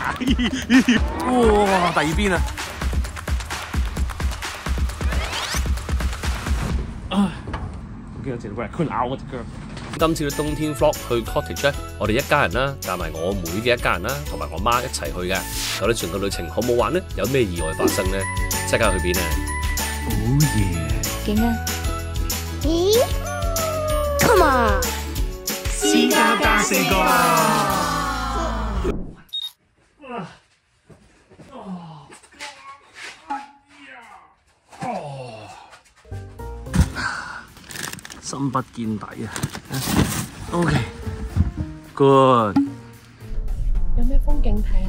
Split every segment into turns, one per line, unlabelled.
哇！第二邊啊！我見到隻 raccoon 咬我隻腳。今次嘅冬天 vlog 去 cottage 咧，我哋一家人啦，加埋我妹嘅一家人啦，同埋我媽一齊去嘅。究竟全個旅程好唔好玩咧？有咩意外發生咧？即刻去邊啊？好嘢！
勁啊！咦 ？Come on！
私家加4個啦！深不見底啊 ！OK，good。
有咩風景睇啊？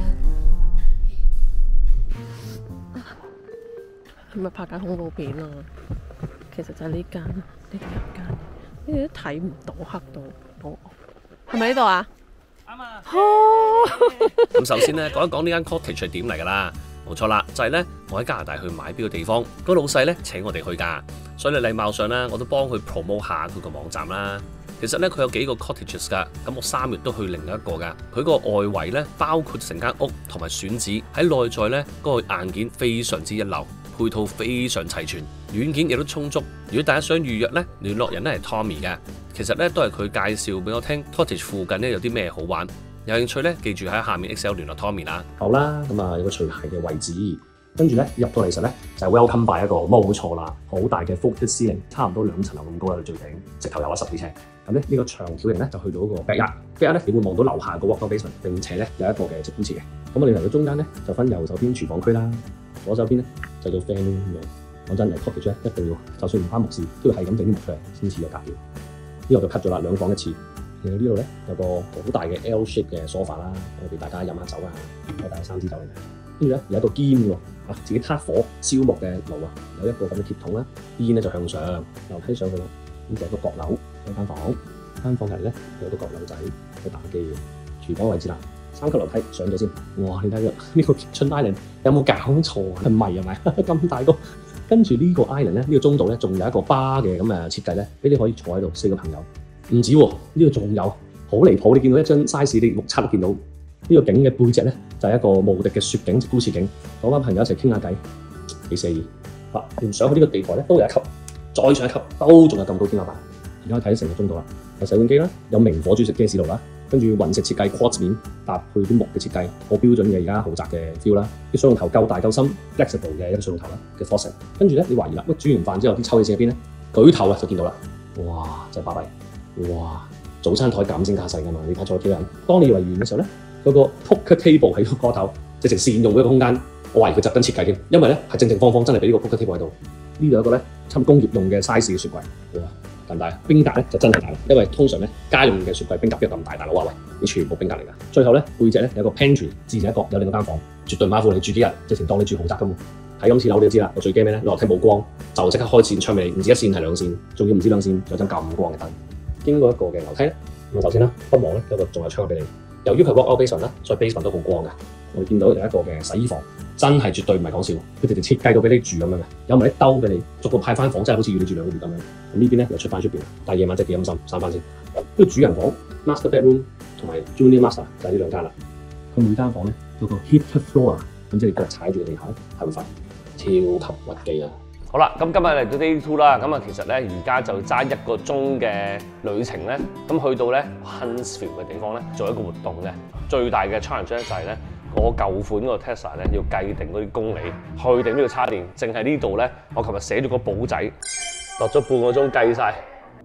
係咪拍緊恐怖片啊？其實就係呢間，呢間，你哋都睇唔到，黑到我。係咪呢度啊？啱啊！
咁首先咧，講一講呢間 cottage 係點嚟㗎啦。冇錯啦，就係咧，我喺加拿大去買表嘅地方，個老細咧請我哋去㗎，所以禮貌上咧，我都幫佢 promote 下佢個網站啦。其實咧，佢有幾個 cottages 㗎，咁我3月都去另一個㗎。佢個外圍咧，包括成間屋同埋選址，喺內在咧嗰個硬件非常之一流，配套非常齊全，軟件亦都充足。如果大家想預約咧，聯絡人咧係 Tommy 嘅。其實咧都係佢介紹俾我聽 cottage 附近咧有啲咩好玩。有興趣咧，記住喺下面 Excel 聯絡 Tommy 啦。好啦，咁啊有個除鞋嘅位置，跟住咧入到嚟時咧就係 welcome by 一個冇錯啦，好大嘅 vaulted ceiling， 差唔多2層樓咁高喺度最頂，直頭有10幾尺。咁咧呢個長條形咧就去到嗰個 backyard 咧，你會望到樓下個 walk-down basement， 並且咧有一個嘅直觀池嘅。咁我哋嚟到中間咧就分右手邊廚房區啦，左手邊咧就做 family room。講真嚟 cottage 咧一定要，就算唔關木事，都要係咁整啲木出嚟先似有格調。呢個就 cut 咗啦，2房1廁。然後呢度咧有個好大嘅 L shape 嘅 sofa 啦，俾大家飲下酒啊，開大3支酒嚟嘅。跟住咧有一個肩喎，自己撻火燒木嘅爐啊，有一個咁嘅鐵桶啦，邊咧就向上，樓梯上去咯。咁就有個閣樓，有間房，間房隔離咧有個閣樓仔去打機嘅。廚房位置啦，3級樓梯上咗先。哇！你睇下呢個 kitchen island 有冇搞錯啊？係咪咁大個？跟住呢個 island 咧，呢個中度咧仲有一個 bar 嘅咁嘅設計咧，俾你可以坐喺度4個朋友。唔止喎，呢度仲有好離譜，你見到一張 size 你目測都見到呢個景嘅背脊咧，就係一個無敵嘅雪景，高次景，嗰班朋友一齊傾下偈，幾寫意。連上去呢個地台咧都有一級，再上一級都仲有咁高天花板。而家可以睇成個鐘度啦，有洗碗機啦，有明火煮食嘅士爐啦，跟住雲石設計 quartz 面搭配啲木嘅設計，好標準嘅而家豪宅嘅 feel 啦。啲水龍頭夠大夠深 ，flexible 嘅一個水龍頭啦嘅 faucet。跟住咧，你懷疑啦，煮完飯之後啲抽氣扇喺邊咧？舉頭啊就見到啦，哇！真係巴閉。哇！早餐台減精加細㗎嘛，你睇錯幾人。當你以為完嘅時候咧，嗰個 poker table 喺個角頭，直情善用嗰個空間。我懷疑佢特登設計添，因為咧係正方真係俾呢個 poker table 喺度。呢度有一個咧差唔多工業用嘅 size 嘅雪櫃，哇！咁大。冰格咧就真係大啦，因為通常咧家用嘅雪櫃冰格邊有咁大佬啊？喂，你全部冰格嚟㗎。最後咧背脊咧有個 pantry， 自成一角有另一間房，絕對馬虎你住幾日，直情當你住豪宅咁。睇今次樓你都知啦，我最驚咩咧？樓梯冇光，就即刻開線窗俾你，唔止1線係2線，仲要唔止2線，有盞咁光嘅燈。經過一個嘅樓梯咧，咁首先啦，北望咧有個仲有窗俾你。由於佢 walk-out basement 啦，所以 basement 都好光㗎。我哋見到有一個嘅洗衣房，真係絕對唔係講笑，佢哋設計到俾你住咁樣嘅，有埋啲兜俾你，逐個派翻房，真係好似要你住2個月咁樣。咁呢邊咧又出翻出邊，但係夜晚真係幾陰森，閂翻先。呢個主人房 master bedroom 同埋 junior master 就係呢2間啦。佢每間房咧有個 heated floor， 咁即係腳踩住個地下係會瞓，超級屈機啊！好啦，咁今日嚟到 Day 2啦，咁啊其實咧而家就揸1個鐘嘅旅程咧，咁去到咧 Huntsville 嘅地方咧做一個活動嘅。最大嘅 challenge 咧就係咧我舊款嗰個 Tesla 咧要計定嗰啲公里，去定呢度叉電。淨係呢度咧，我琴日寫咗個簿仔，落咗半個鐘計晒。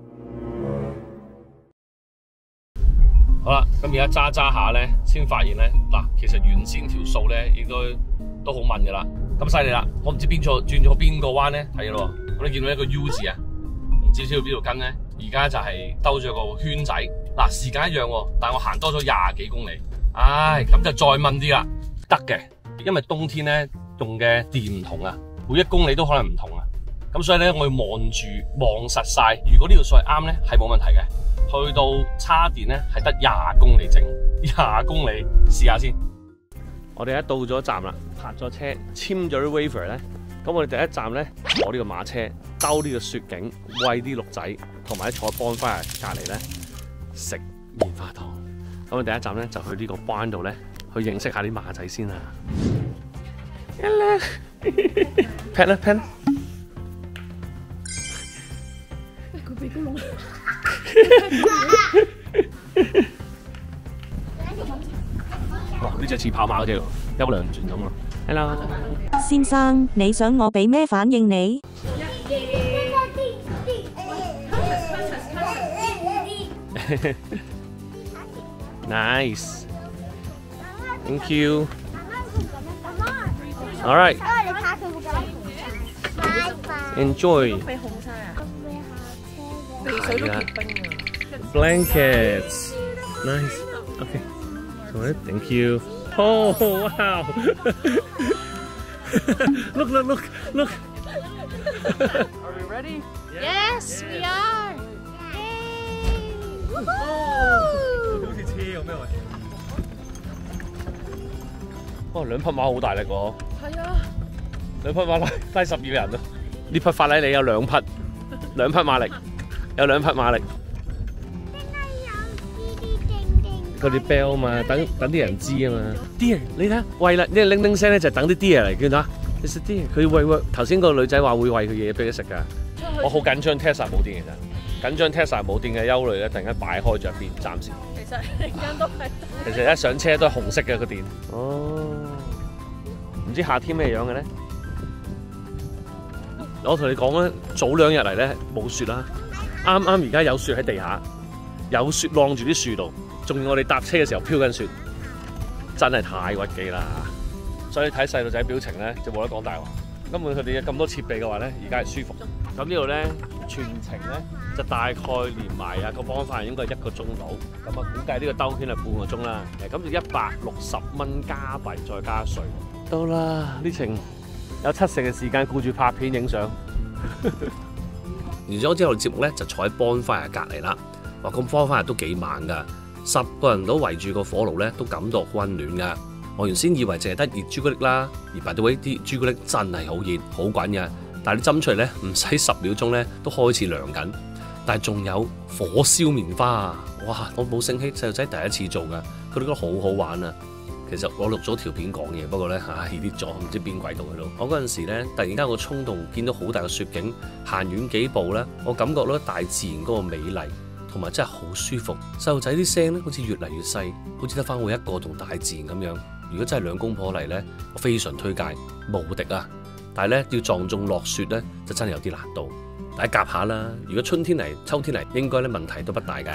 好啦，咁而家揸下咧，先發現咧嗱，其實原先條數咧應該都好問㗎啦。咁犀利啦！我唔知邊錯轉咗邊個彎咧，睇咯。咁你見到一個 U 字啊，唔知要邊度跟咧？而家就係兜咗個圈仔。嗱，時間一樣喎，但係我行多咗20幾公里。唉，咁就再問啲啦，得嘅，因為冬天咧用嘅電唔同啊，每1公里都可能唔同啊。咁所以咧，我要望實晒。如果呢條數係啱咧，係冇問題嘅。去到叉電咧係得20公里整，20公里試下先。我哋一到咗站啦，泊咗車，簽咗啲 waiver 咧，咁我哋第一站咧坐呢個馬車，兜呢個雪景，餵啲鹿仔，同埋坐 bonfire 隔離咧食棉花糖。 咁我第一站咧就去呢個灣度咧，去認識下啲馬仔先啦。pet 啦 pet。
佢鼻哥窿。
哇！呢隻似跑馬嗰隻，優良傳統啊。Hello。
先生，你想我俾咩反應你？
Nice. Thank you. All right. Enjoy.
被控晒啊！鼻水都結冰啊！
Blankets. Nice. Okay. Alright. Thank you. Oh wow. Look, look, look, look.
Are we ready?
Yes, we are.
好似車咁咩？哇！兩匹馬好大力喎。
係啊。
兩匹馬拉12人啊！呢匹法拉利有兩匹馬力，有2匹馬力。嗰啲 bell 嘛，等啲人知啊嘛。啲人你睇下，喂啦，呢個鈴鈴聲咧就等啲 deer 嚟，見到啊？你食 deer，佢喂頭先個女仔話會餵佢嘢俾佢食㗎。我好緊張 Tesla 冇電其實，緊張 Tesla 冇電嘅憂慮咧，突然間擺開咗一邊，暫時。
其實陣間都係。
其實一上車都係紅色嘅個電。哦，唔知夏天咩樣嘅咧？我同你講咧，早2日嚟咧冇雪啦，啱啱而家有雪喺地下，有雪晾住啲樹度，仲要我哋搭車嘅時候飄緊雪，真係太屈機啦！所以睇細路仔表情咧就冇得講大話，根本佢哋有咁多設備嘅話咧，而家係舒服。咁呢度咧全程咧就大概連埋個幫飯應該係1個鐘到，咁啊估計呢個兜圈係半個鐘啦。咁就160蚊加幣再加稅。到啦，呢程有70%嘅時間顧住拍片影相。完咗之後節目咧就坐喺bonfire隔離啦。哇，咁bonfire都幾猛㗎，10個人都圍住個火爐咧都感到溫暖㗎。我原先以為淨係得熱朱古力啦，而by the way啲朱古力真係好熱好滾㗎，但係你斟出嚟咧唔使10秒鐘咧都開始涼緊。但係仲有火燒棉花啊！哇，我冇醒起細路仔第一次做㗎，佢哋覺得好好玩啊！其實我錄咗條片講嘢，不過咧跌咗，唔知邊軌道喺度。我嗰陣時咧，突然間個衝動，見到好大嘅雪景，行遠幾步咧，我感覺到大自然嗰個美麗，同埋真係好舒服。細路仔啲聲咧，好似越嚟越細，好似得翻我一個同大自然咁樣。如果真係2公婆嚟咧，我非常推介，無敵啊！但係咧要撞中落雪咧，就真係有啲難度。大家夾下啦。如果春天嚟、秋天嚟，應該咧問題都不大嘅。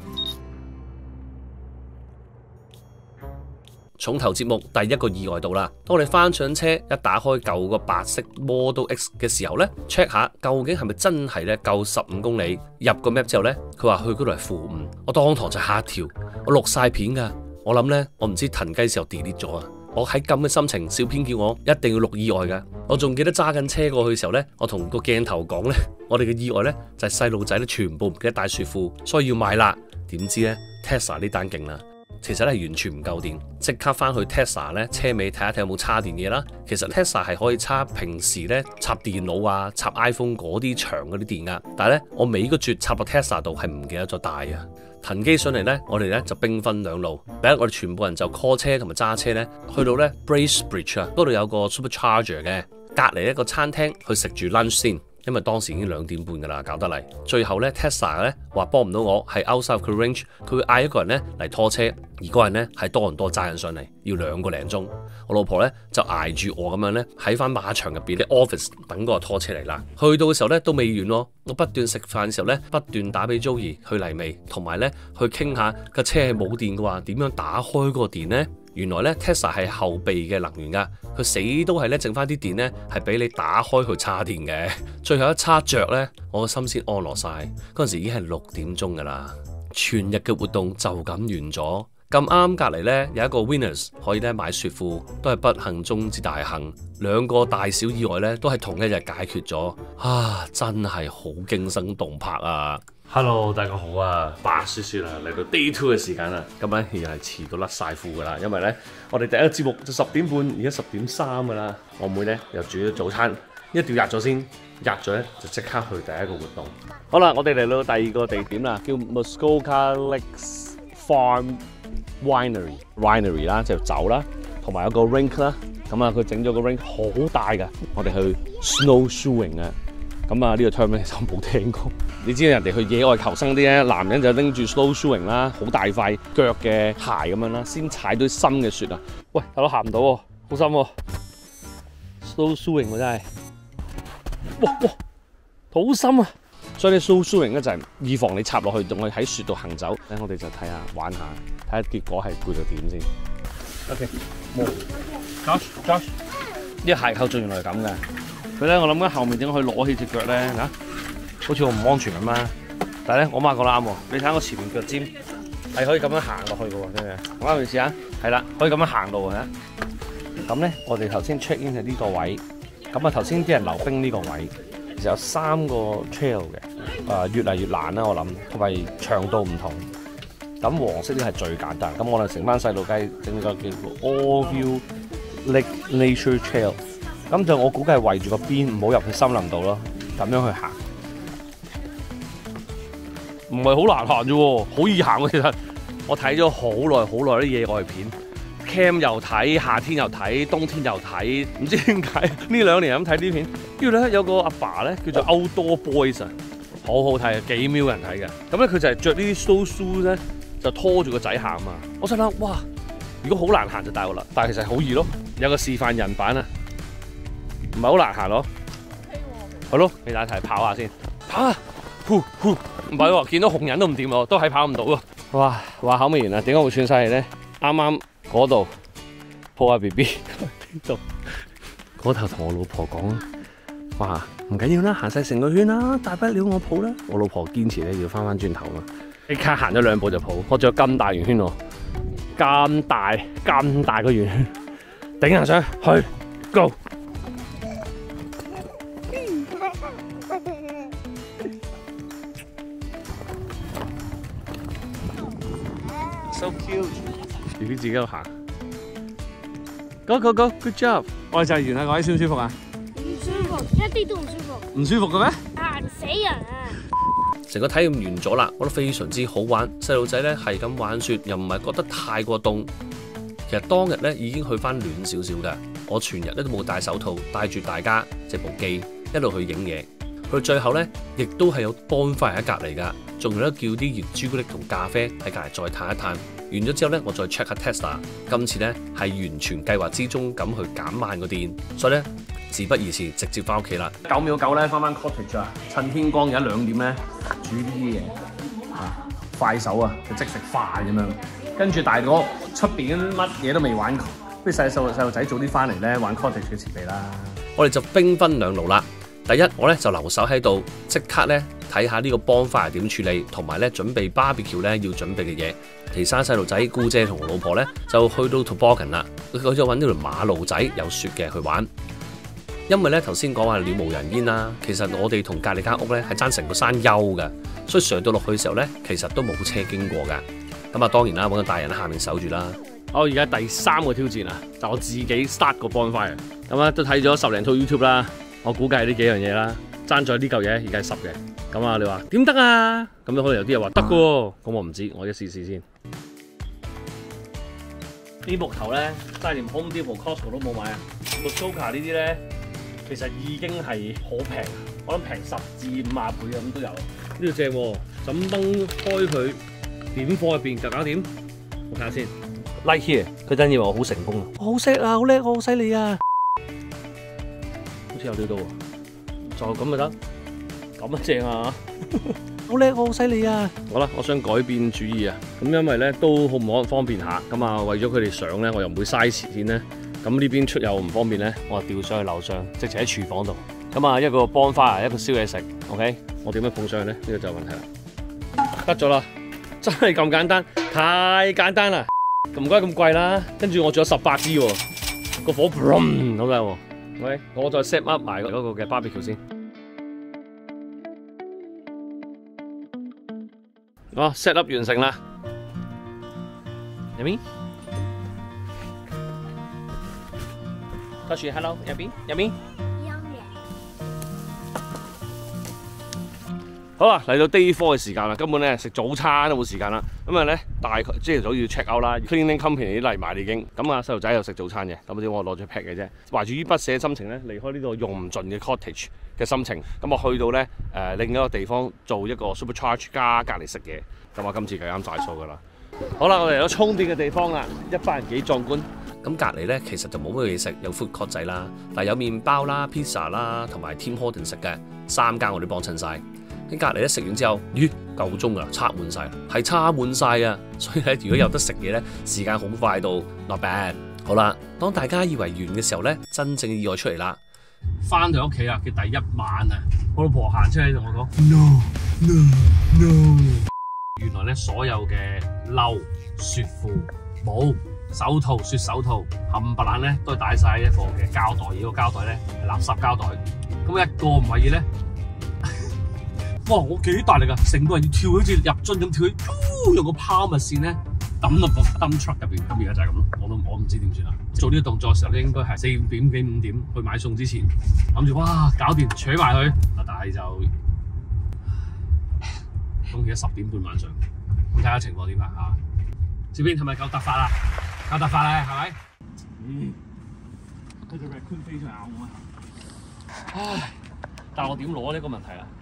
重頭節目第一個意外到啦！當我哋翻上車，一打開舊個白色 Model X 嘅時候呢 check 下究竟係咪真係咧夠15公里？入個 map 之後呢，佢話去嗰度係-5，我當堂就嚇一跳，我錄晒片㗎。我諗呢，我唔知騰雞時候 delete 咗啊！我喺咁嘅心情，小編叫我一定要錄意外㗎。我仲記得揸緊車過去嘅時候呢，我同個鏡頭講呢，我哋嘅意外呢，就係細路仔咧全部唔記得帶雪褲，所以要買啦。點知呢 Tesla 呢單勁啦！其實咧係完全唔夠電，即刻翻去 Tesla 咧車尾睇下睇有冇插電嘢啦。其實 Tesla 係可以插平時咧插電腦啊、插 iPhone 嗰啲長嗰啲電噶，但係咧我尾個絕插落 Tesla 度係唔記得咗帶啊。騰機上嚟咧，我哋咧就兵分兩路。第一，我哋全部人就 call 車同埋揸車咧，去到咧 Bracebridge 啊，嗰度有個 Supercharger 嘅，隔離一個餐廳去食住 lunch 先。因為當時已經2點半㗎啦，搞得嚟。最後咧 Tesla 咧話幫唔到我，係 outside of the range，佢會嗌一個人咧嚟拖車，而嗰人咧係多倫多揸人上嚟，要2個零鐘。我老婆咧就捱住我咁樣咧喺翻馬場入邊嘅 office 等嗰個拖車嚟啦。去到嘅時候咧都未完咯，我不斷食飯嘅時候咧不斷打俾 Joey 去嚟未，同埋咧去傾下架車係冇電嘅話點樣打開嗰個電咧。原來咧 Tesla 係後備嘅能源㗎，佢死都係咧剩翻啲電咧係俾你打開去叉電嘅。最後一叉着咧，我個心先安樂晒。嗰陣時已經係6點鐘㗎啦，全日嘅活動就咁完咗。咁啱隔離咧有一個 Winners 可以咧買雪褲，都係不幸中之大幸。2個大小意外咧都係同一日解決咗，真係好驚心動魄啊！ Hello， 大家好啊！白雪雪啊，嚟到 Day 2嘅時間啦，咁咧又係遲到甩晒褲噶啦，因為咧我哋第一個節目就10點半，而家10點3噶啦。我妹咧又煮咗早餐，一定要吔咗先，吔咗咧就即刻去第一個活動。好啦，我哋嚟到第2個地點啦，叫 Muskoka Lakes Farm winery 啦，就酒啦，同埋有個 rink 啦。咁啊，佢整咗個 rink 好大㗎，我哋去 snowshoeing 啊。咁啊，呢個 term 咧就冇聽過。你知人哋去野外求生啲咧，男人就拎住 snowshoeing 啦，好大塊腳嘅鞋咁樣啦，先踩到深嘅雪啊。喂，大佬行唔到喎，好深喎。snowshoeing 喎真係，哇，好深啊！所以你 snowshoeing 咧就係以防你插落去，仲可以喺雪度行走。咧我哋就睇下玩下，睇下結果係攰到點先。OK， Josh， 呢個鞋扣做原來係咁嘅。佢咧，我諗緊後面點解可以攞起隻腳咧嚇？好似好唔安全咁啊！但係咧，我媽講得啱喎。你睇我前面腳尖係可以咁樣行落去嘅喎，真係。我啱嚟試下，係啦，可以咁樣行路啊！咁咧，我哋頭先 check in 喺呢個位。咁啊，頭先啲人溜冰呢個位，其實有3個 trail 嘅，越嚟越難啦，我諗，同埋長度唔同。咁黃色呢係最簡單。咁我哋成班細路雞整個叫做 All View Lake Nature Trail。咁就我估計係圍住個邊，唔好入去森林度咯，咁樣去行。唔係好難行啫喎，好易行喎。其實我睇咗好耐啲野外片 ，cam 又睇，夏天又睇，冬天又睇，唔知點解呢2年咁睇啲片。跟住咧有個阿爸咧叫做 Outdoor Boys 啊，好好睇啊，幾million人睇嘅。咁咧佢就係着呢啲 snowshoes 咧，就拖住個仔行啊。我心諗哇，如果好難行就大鑊啦，但係其實好易咯，有個示範人版啊。唔係好難行咯，係咯，你大家一齊跑下先，跑啊，唔係喎，見到紅人都唔掂喎，都係跑唔到喎。哇，話口未完啊，點解會穿晒嚟咧？啱啱嗰度抱下 BB， 邊度？嗰頭同我老婆講，哇，唔緊要啦，行晒成個圈啦，大不了我抱啦。我老婆堅持咧要翻轉頭嘛，即刻行咗2步就抱，我仲有咁大圓圈喎，咁大個圓圈，頂下上去 ，Go！So cute，BB 自己喺度行。Go，good job！ 我哋就係完啦，各位舒唔舒服啊？
唔舒服，一啲都唔舒服。
唔舒服嘅咩？
嚇死人啊！
成個體驗完咗啦，我覺得非常之好玩。細路仔咧係咁玩雪，又唔係覺得太過凍。其實當日咧已經去翻暖少少㗎。我全日咧都冇戴手套，帶住大家隻部機一路去影嘢。去到最後咧，亦都係有bonfire喺隔離㗎。仲有得叫啲熱朱古力同咖啡喺隔離再嘆一嘆。完咗之後咧，我再 check 下 Tesla。今次咧係完全計劃之中咁去減慢個電，所以咧事不宜遲，直接翻屋企啦。9秒9咧，翻 cottage 啊！趁天光而家2點咧，煮呢啲嘢啊，快手啊，就即食飯咁樣。跟住大哥出邊乜嘢都未玩，不如細路仔早啲翻嚟咧玩 cottage 嘅設備啦。我哋就兵分2路啦。第一，我咧就留守喺度，即刻咧睇下呢個bonfire點處理，同埋咧準備 barbecue 咧要準備嘅嘢。其他細路仔姑姐同我老婆咧就去到 Toboggan 啦，佢就揾咗條馬路仔有雪嘅去玩。因為咧頭先講話了無人煙啦，其實我哋同隔離間屋咧係爭成個山丘嘅，所以上到落去嘅時候咧，其實都冇車經過㗎。咁啊當然啦，揾個大人喺下面守住啦。我而家第3個挑戰啊，就我自己 start 個 bonfire。咁啊都睇咗10零套 YouTube 啦。我估計係呢幾樣嘢啦，爭在呢嚿嘢而家係10嘅。咁啊，你話點得啊？咁可能有啲人話得嘅喎，咁我唔知，我一試試先。啲木頭咧，真係連 Home Depot、Costco 都冇買啊！個 Zoka 呢啲咧，其實已經係好平，我諗平10至50倍咁都有。呢度正喎，枕崩開佢，點火入邊就搞掂。我睇下先 ，Like here， 佢真以為我好成功啊！我好識啊，好叻，我好犀利啊！好似有料到喎，就咁咪得，咁啊正啊！好叻，我好犀利啊！好啦，我想改變主意啊！咁因為咧都好唔方便下，咁啊為咗佢哋上咧，我又唔會嘥錢咧。咁呢邊出又唔方便咧，我就調上去樓上，直情喺廚房度。咁啊一個bonfire，一個燒嘢食 ，OK？ 我點樣捧上去咧？呢個就係問題啦。得咗啦，真係咁簡單，太簡單啦！唔該咁貴啦，跟住我仲有18支喎，個火砰好靚喎。喂，我再 set up 埋嗰個嘅 barbecue 先。哦 ，set up 完成啦。入邊 ，touch hello 入邊。 好啦，嚟到 Day 4嘅時間啦，根本咧食早餐都冇時間啦。咁啊咧，大概朝頭早要 check out 啦 ，cleaning company 嚟埋已經。咁啊，細路仔又食早餐嘅，咁點我攞咗 pack 嘅啫。懷住依不捨嘅心情咧，離開呢度用唔盡嘅 cottage 嘅心情，咁我去到咧另一個地方做一個 supercharge 加隔離食嘢。咁我今次計啱晒數㗎啦。好啦，我哋嚟到充電嘅地方啦，100人幾壯觀。咁隔離咧其實就冇乜嘢食，有 food court 仔啦，但係有麵包啦、pizza 啦，同埋 Tim Hortons 食嘅3間我哋幫襯晒。喺隔離咧食完之後，咦夠鐘㗎啦，插滿晒，係插滿晒啊！所以咧，如果有得食嘢咧，時間好快到 ，not bad。好啦，當大家以為完嘅時候咧，真正嘅意外出嚟啦。翻到屋企啊嘅第一晚啊，我老婆行出嚟同我講 no。原來咧所有嘅褸、雪褲、帽、手套、雪手套冚唪唥咧都係帶晒一個嘅膠袋，而個膠袋咧係垃圾膠袋。咁一個唔為意咧，哇！我幾大力啊！成個人要跳好似入樽咁跳，用個拋物線咧抌落個 dump truck 入邊。咁而家就係咁咯，我唔知點算啦。做呢個動作嘅時候咧，應該係4點幾5點去買餸之前，諗住哇搞掂，取埋佢。但係就咁而家10點半晚上，咁睇下情況點啦嚇。小編係咪夠突發啊？夠突發咧，係咪？嗰隻 raccoon 飛出嚟咬我啊！唉，但係我點攞呢個問題啊？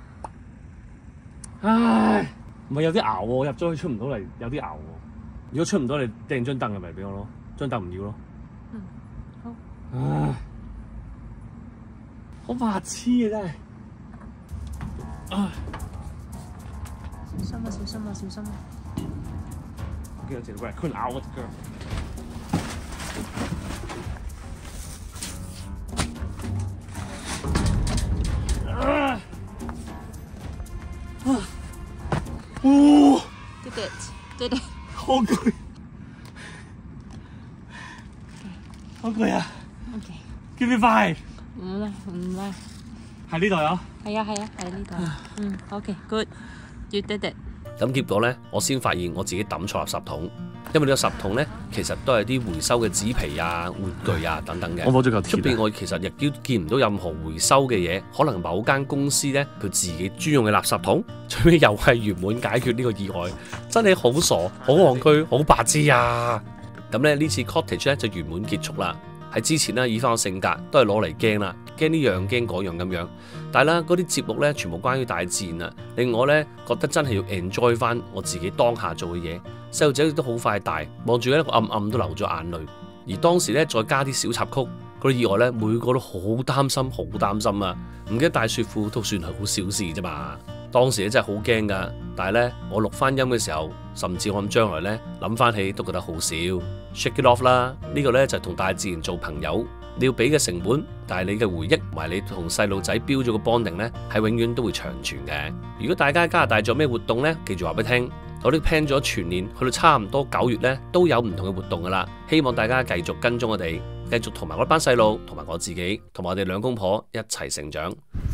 唉，唔係有啲熬喎，入咗去出唔到嚟，有啲熬喎。如果出唔到嚟，掟張凳係咪俾我咯？張凳唔要咯。好。唉，好白痴啊真係。唉。
小心啊！小心啊！小心啊！
我見有隻 raccoon 咬我隻腳。
Did it？
好攰，好攰啊 ！Give me 5。
唔啦，
喺呢度有。
係啊，喺呢度。OK，good，you did it。
咁結果咧，我先發現我自己抌錯垃圾桶，因為呢個垃圾桶咧，其實都係啲回收嘅紙皮啊、玩具啊等等嘅。我冇咗嚿鐵。出邊我其實亦都見唔到任何回收嘅嘢，可能某間公司咧佢自己專用嘅垃圾桶，最尾又係圓滿解決呢個意外，真係好傻、好戇居、好白痴啊！咁咧呢次 cottage 咧就圓滿結束啦。喺之前咧以翻個性格都係攞嚟驚啦，驚呢樣驚嗰樣咁樣。但係咧嗰啲節目咧全部關於大自然啊，令我咧覺得真係要 enjoy 翻我自己當下做嘅嘢。細路仔都好快大，望住咧個暗暗都流咗眼淚。而當時咧再加啲小插曲，嗰啲意外咧每個都好擔心，好擔心啊！唔記得帶雪褲都算係好小事啫嘛。當時咧真係好驚㗎，但係咧我錄翻音嘅時候，甚至我諗將來咧諗翻起都覺得好笑。Shake it off 啦，呢個咧就係同大自然做朋友，你要俾嘅成本，但係你嘅回憶同埋你同細路仔標咗個 bonding 咧，係永遠都會長存嘅。如果大家加拿大做咩活動咧，記住話俾你聽，我哋 plan 咗全年去到差唔多9月咧都有唔同嘅活動噶啦，希望大家繼續跟蹤我哋，繼續同埋我班細路同埋我自己同埋我哋兩公婆一齊成長。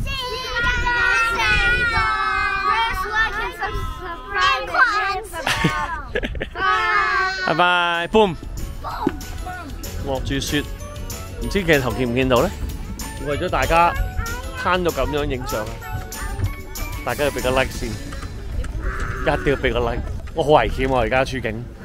拜拜 ，boom， 落住雪，唔知鏡頭見唔見到咧？為咗大家攤到咁樣影相啊！大家要俾個 like 先，一定要俾個 like。我好危險喎，而家處境。